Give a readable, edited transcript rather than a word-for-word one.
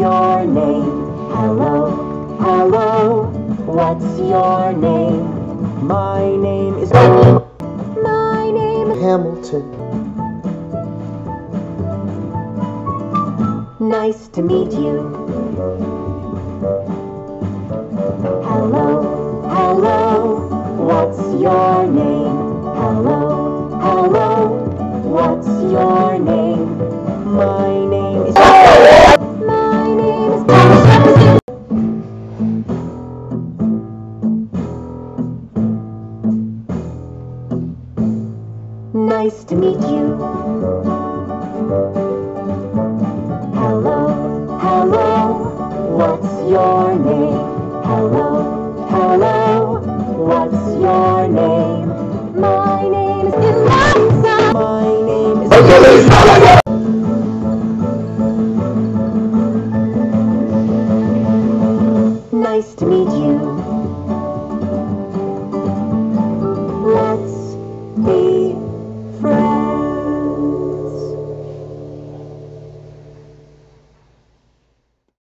your name? Hello, hello, what's your name? My name is My name is Hamilton. Nice to meet you. Hello, hello, what's your name? Hello, hello, what's your name? My name is My name is Nice to meet you. Hello, hello, what's your name? Hello, hello, what's your name? My name is Eliza. My name is Nice to meet you. Let's be